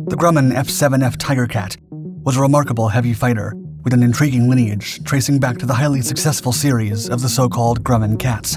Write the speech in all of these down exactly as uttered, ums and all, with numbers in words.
The Grumman F seven F Tigercat was a remarkable heavy fighter with an intriguing lineage tracing back to the highly successful series of the so-called Grumman cats.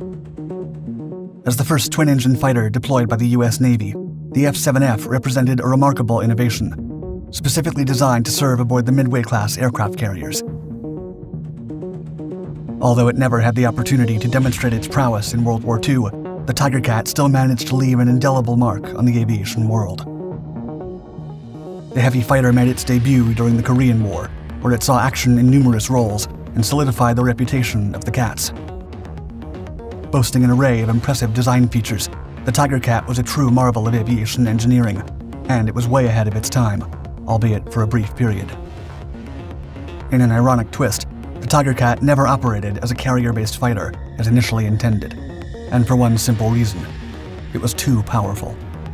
As the first twin-engine fighter deployed by the U S Navy, the F seven F represented a remarkable innovation, specifically designed to serve aboard the Midway-class aircraft carriers. Although it never had the opportunity to demonstrate its prowess in World War Two, the Tigercat still managed to leave an indelible mark on the aviation world. The heavy fighter made its debut during the Korean War, where it saw action in numerous roles and solidified the reputation of the cats. Boasting an array of impressive design features, the Tigercat was a true marvel of aviation engineering, and it was way ahead of its time, albeit for a brief period. In an ironic twist, the Tigercat never operated as a carrier-based fighter as initially intended, and for one simple reason: it was too powerful.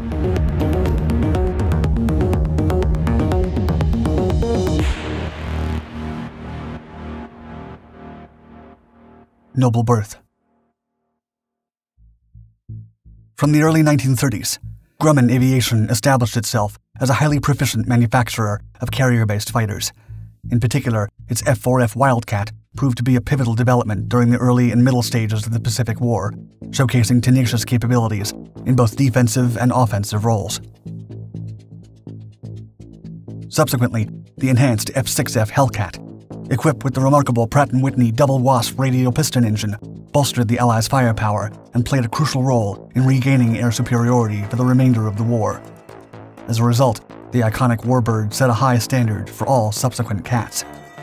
Noble birth. From the early nineteen thirties, Grumman Aviation established itself as a highly proficient manufacturer of carrier-based fighters. In particular, its F four F Wildcat proved to be a pivotal development during the early and middle stages of the Pacific War, showcasing tenacious capabilities in both defensive and offensive roles. Subsequently, the enhanced F six F Hellcat, equipped with the remarkable Pratt and Whitney double wasp radial piston engine, bolstered the Allies' firepower and played a crucial role in regaining air superiority for the remainder of the war. As a result, the iconic warbird set a high standard for all subsequent cats.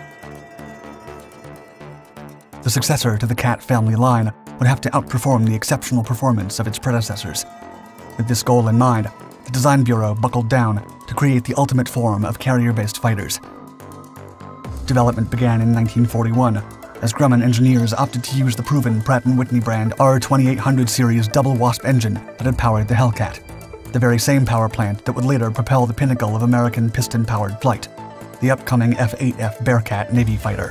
The successor to the cat family line would have to outperform the exceptional performance of its predecessors. With this goal in mind, the design bureau buckled down to create the ultimate form of carrier-based fighters. Development began in nineteen forty-one, as Grumman engineers opted to use the proven Pratt and Whitney brand R twenty-eight hundred series double wasp engine that had powered the Hellcat, the very same power plant that would later propel the pinnacle of American piston-powered flight, the upcoming F eight F Bearcat Navy fighter.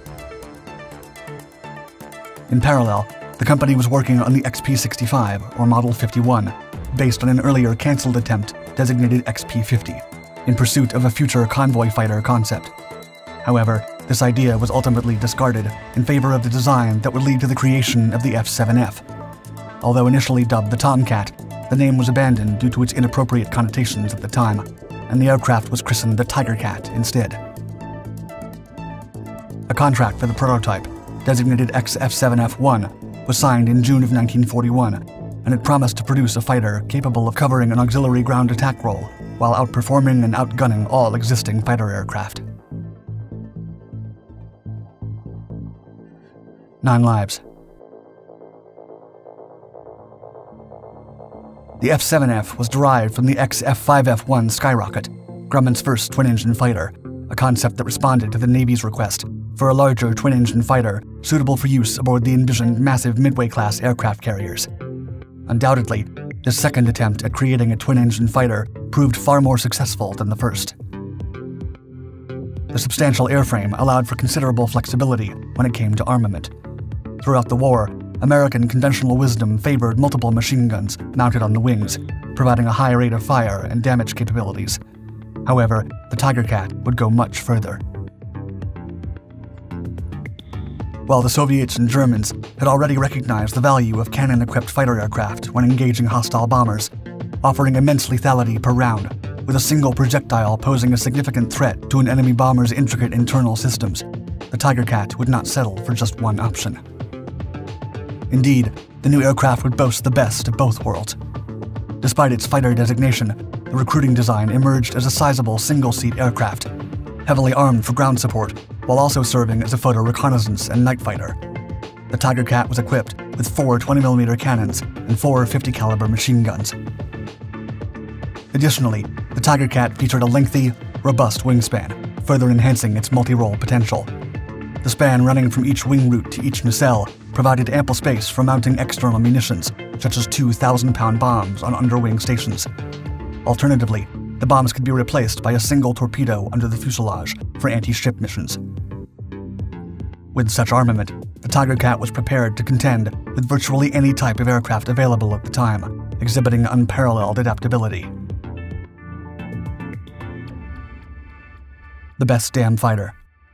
In parallel, the company was working on the X P sixty-five, or Model fifty-one, based on an earlier cancelled attempt designated X P fifty, in pursuit of a future convoy fighter concept. However, this idea was ultimately discarded in favor of the design that would lead to the creation of the F seven F. Although initially dubbed the Tomcat, the name was abandoned due to its inappropriate connotations at the time, and the aircraft was christened the Tigercat instead. A contract for the prototype, designated X F seven F one, was signed in June of nineteen forty-one, and it promised to produce a fighter capable of covering an auxiliary ground attack role while outperforming and outgunning all existing fighter aircraft. Nine lives. The F seven F was derived from the X F five F one Skyrocket, Grumman's first twin-engine fighter, a concept that responded to the Navy's request for a larger twin-engine fighter suitable for use aboard the envisioned massive Midway-class aircraft carriers. Undoubtedly, this second attempt at creating a twin-engine fighter proved far more successful than the first. The substantial airframe allowed for considerable flexibility when it came to armament. Throughout the war, American conventional wisdom favored multiple machine guns mounted on the wings, providing a high rate of fire and damage capabilities. However, the Tigercat would go much further. While the Soviets and Germans had already recognized the value of cannon-equipped fighter aircraft when engaging hostile bombers, offering immense lethality per round, with a single projectile posing a significant threat to an enemy bomber's intricate internal systems, the Tigercat would not settle for just one option. Indeed, the new aircraft would boast the best of both worlds. Despite its fighter designation, the recruiting design emerged as a sizable single-seat aircraft, heavily armed for ground support, while also serving as a photo reconnaissance and night fighter. The Tigercat was equipped with four twenty millimeter cannons and four fifty caliber machine guns. Additionally, the Tigercat featured a lengthy, robust wingspan, further enhancing its multi-role potential. The span running from each wing root to each nacelle provided ample space for mounting external munitions, such as two thousand pound bombs on underwing stations. Alternatively, the bombs could be replaced by a single torpedo under the fuselage for anti-ship missions. With such armament, the Tigercat was prepared to contend with virtually any type of aircraft available at the time, exhibiting unparalleled adaptability. the best damn fighter.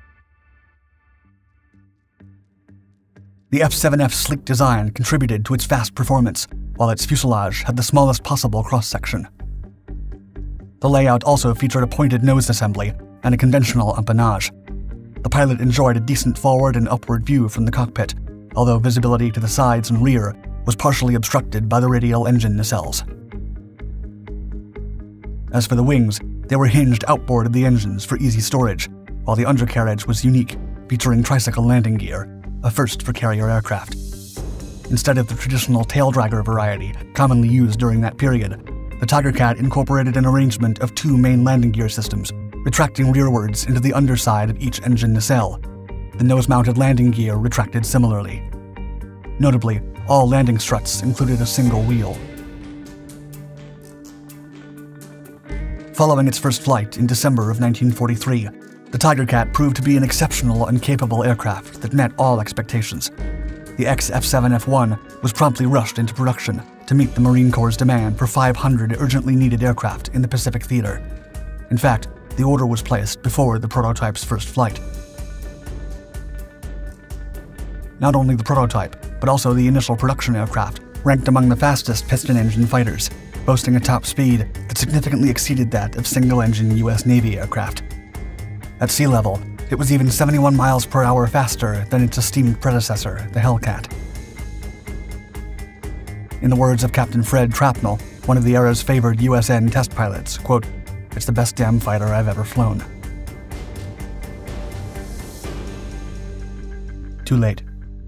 The F seven F's sleek design contributed to its fast performance, while its fuselage had the smallest possible cross-section. The layout also featured a pointed nose assembly and a conventional empennage. The pilot enjoyed a decent forward and upward view from the cockpit, although visibility to the sides and rear was partially obstructed by the radial engine nacelles. As for the wings, they were hinged outboard of the engines for easy storage, while the undercarriage was unique, featuring tricycle landing gear, a first for carrier aircraft. Instead of the traditional tail dragger variety commonly used during that period, the Tigercat incorporated an arrangement of two main landing gear systems, retracting rearwards into the underside of each engine nacelle. The nose-mounted landing gear retracted similarly. Notably, all landing struts included a single wheel. Following its first flight in December of nineteen forty-three, the Tigercat proved to be an exceptional and capable aircraft that met all expectations. The X F seven F one was promptly rushed into production to meet the Marine Corps' demand for five hundred urgently needed aircraft in the Pacific Theater. In fact, the order was placed before the prototype's first flight. Not only the prototype, but also the initial production aircraft ranked among the fastest piston-engine fighters, boasting a top speed that significantly exceeded that of single-engine U S Navy aircraft. At sea level, it was even seventy-one miles per hour faster than its esteemed predecessor, the Hellcat. In the words of Captain Fred Trapnell, one of the era's favored U S N test pilots, quote, "It's the best damn fighter I've ever flown." Too late.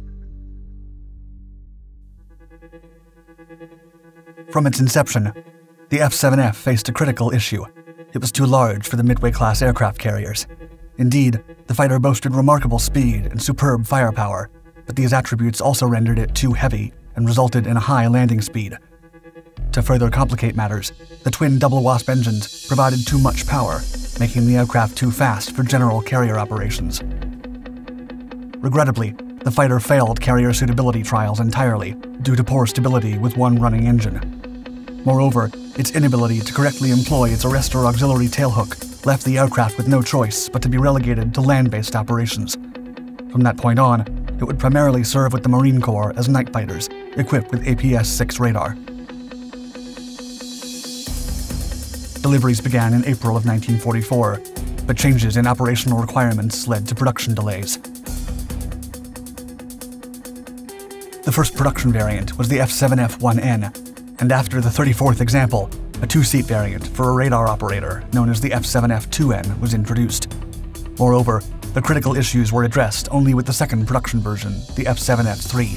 From its inception, the F seven F faced a critical issue. It was too large for the Midway-class aircraft carriers. Indeed, the fighter boasted remarkable speed and superb firepower, but these attributes also rendered it too heavy and resulted in a high landing speed. To further complicate matters, the twin double wasp engines provided too much power, making the aircraft too fast for general carrier operations. Regrettably, the fighter failed carrier suitability trials entirely due to poor stability with one running engine. Moreover, its inability to correctly employ its arrestor auxiliary tailhook left the aircraft with no choice but to be relegated to land-based operations. From that point on, it would primarily serve with the Marine Corps as night fighters, equipped with A P S six radar. Deliveries began in April of nineteen forty-four, but changes in operational requirements led to production delays. The first production variant was the F seven F one N, and after the thirty-fourth example, a two-seat variant for a radar operator known as the F seven F two N was introduced. Moreover, the critical issues were addressed only with the second production version, the F seven F three.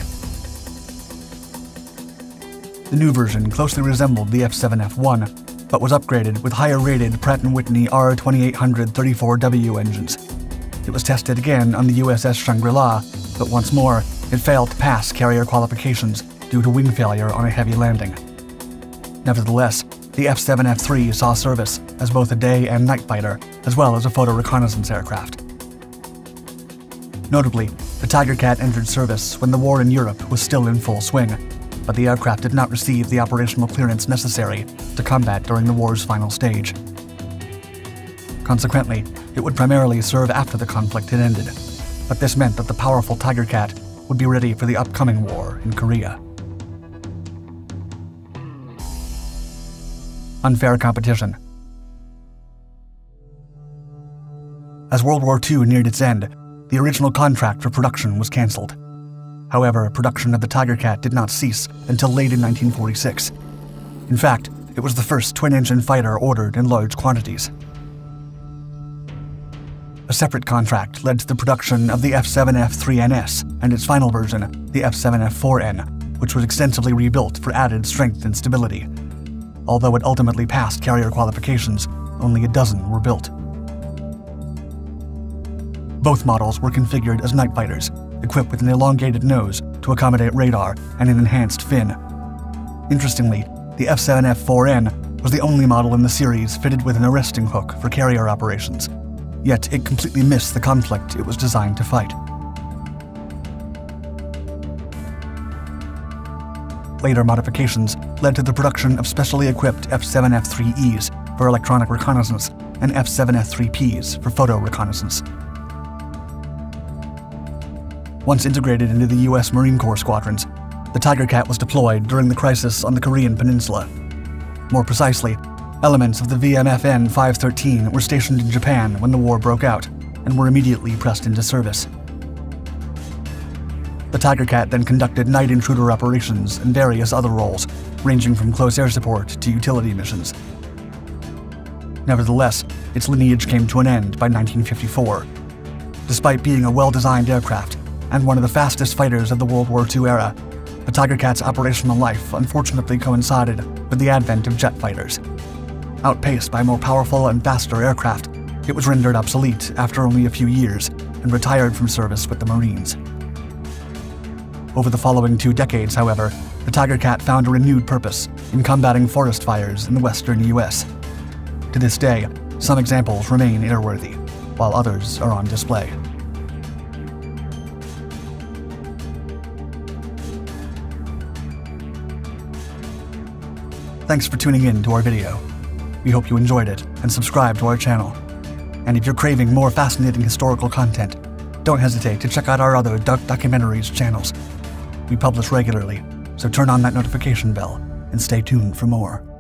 The new version closely resembled the F seven F one, but was upgraded with higher-rated Pratt and Whitney R twenty-eight hundred thirty-four W engines. It was tested again on the U S S Shangri-La, but once more, it failed to pass carrier qualifications due to wing failure on a heavy landing. Nevertheless, the F seven F three saw service as both a day and night fighter, as well as a photo reconnaissance aircraft. Notably, the Tigercat entered service when the war in Europe was still in full swing, but the aircraft did not receive the operational clearance necessary to combat during the war's final stage. Consequently, it would primarily serve after the conflict had ended, but this meant that the powerful Tigercat would be ready for the upcoming war in Korea. Unfair competition. As World War Two neared its end, the original contract for production was cancelled. However, production of the Tigercat did not cease until late in nineteen forty-six. In fact, it was the first twin-engine fighter ordered in large quantities. A separate contract led to the production of the F seven F three N S and its final version, the F seven F four N, which was extensively rebuilt for added strength and stability. Although it ultimately passed carrier qualifications, only a dozen were built. Both models were configured as night fighters, equipped with an elongated nose to accommodate radar and an enhanced fin. Interestingly, the F seven F four N was the only model in the series fitted with an arresting hook for carrier operations, yet it completely missed the conflict it was designed to fight. Later modifications led to the production of specially equipped F seven F three Es for electronic reconnaissance, and F seven F three Ps for photo reconnaissance. Once integrated into the U S Marine Corps squadrons, the Tigercat was deployed during the crisis on the Korean Peninsula. More precisely, elements of the V M F N five thirteen were stationed in Japan when the war broke out and were immediately pressed into service. The Tigercat then conducted night intruder operations and various other roles, ranging from close air support to utility missions. Nevertheless, its lineage came to an end by nineteen fifty-four. Despite being a well-designed aircraft and one of the fastest fighters of the World War Two era, the Tigercat's operational life unfortunately coincided with the advent of jet fighters. Outpaced by more powerful and faster aircraft, it was rendered obsolete after only a few years and retired from service with the Marines. Over the following two decades, however, the Tigercat found a renewed purpose in combating forest fires in the western U S. To this day, some examples remain airworthy, while others are on display. Thanks for tuning in to our video. We hope you enjoyed it and subscribe to our channel. And if you're craving more fascinating historical content, don't hesitate to check out our other Dark Documentaries channels. We publish regularly, so turn on that notification bell and stay tuned for more.